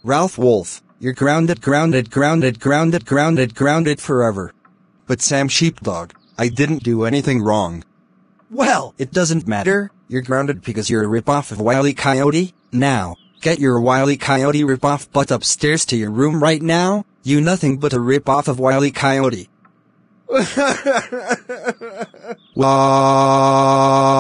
Ralph Wolf, you're grounded, grounded, grounded, grounded, grounded, grounded forever. But Sam Sheepdog, I didn't do anything wrong. Well, it doesn't matter. You're grounded because you're a ripoff of Wile E. Coyote. Now, get your Wile E. Coyote ripoff butt upstairs to your room right now. You nothing but a ripoff of Wile E. Coyote. Wow.